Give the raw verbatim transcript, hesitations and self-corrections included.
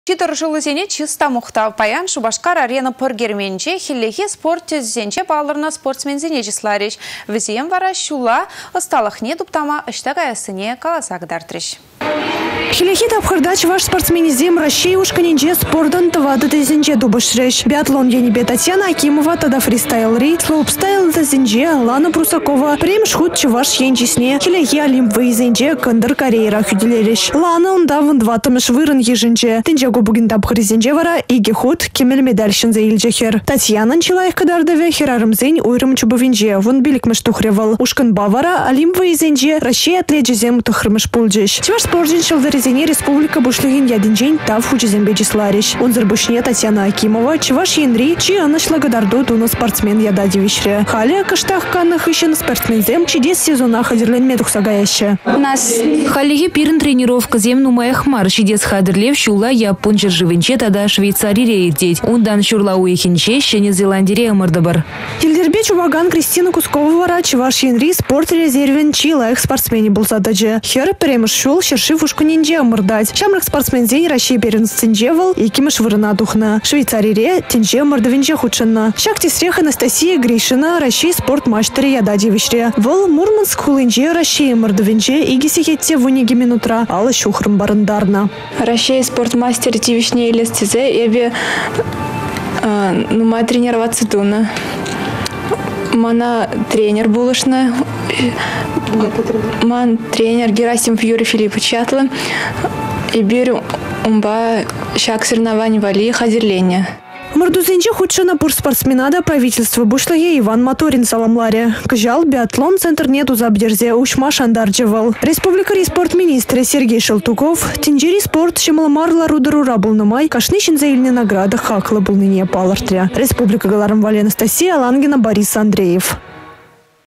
Читер жылызене чиста мухта паян Шубашкар арена пыргерменче хиллехи спорт тезенче балырна спортсмензене числарич. Візем вара шула ысталықне дуптама ыштагаясыне каласагдартриш. Хилехи тапхырдач ваш спортсменизем России ушканинче спордан тывады тезенче дубышреш. Биатлон енебе Татьяна Акимова, тада фристайл-ри, слоупстайл тезенче Лана Прусакова, прем шхут чеваш енчесне, хилехи олимп выезенче кандыр карьера хюделереш. Лана ундавын дватымыш вырын еженче. Тенче губугин тапхырзенче вара иге худ кемел медальшын заилчехер. Татьяна нчилаих кадардыве херарымзень уйрым чубовинче, вон биликмыш тухревал. Ушкан бавара олимп выезенче Россия атлетчезем тухрымыш пулджеш. Чеваш спортжен шылдарезене республика бушлыгин ядинчен тав хучезембе числариш. Онзыр бушне Татьяна Акимова, чеваш енри, чи аныш лагодарду туна спортсмен ядадевишре. Халя кыштах канных ищен спортсмензем чидес сезона хадерленме тухсагаяще. У нас халиги пирн тренировка зем нумаях мар чидес хадерлев шула япон живенче тада Швейцарии рейдеть. Ундан шурла уехинче щене Зеландире амардабар. Тильдербе чуваган Кристина Кускова вара чеваш енри спорт резервен чи лайх спортсмене был задача. Хер премыш шул шершив ушкунинче амырдать. Шамрак спортсмензень Россия перенсценжевал и кимыш вырына духна. Швейцарии тенче мордовинче худшина. Шактисрех Анастасия Гришина Россия спорт мастере ядадевишре. Вол Мурманск хулинче Россия мордовинче и гисихетте вуниги минутра ала шухрым барандарна. Россия спорт мастер тивишне или стезе эбе ну ма тренироваться туна. Мана тренер булышна. Ман тренер Герасимов Юрий Филиппович Чатла. И беру умба шаг соревнований вали хазерления. Мордузенче худшина пур спортсменада правительства бушлаге Иван Моторин саламларе. Кыжал биатлон центр нету забдерзе ушма шандарджевал. Республика спорт министр Сергей Шелтуков. Тинджери спорт шемаламарла рударура булнымай. Кашныщин заильне награда хакла булныне палартря. Республика Галарам Вали Анастасия Алангина Борис Андреев.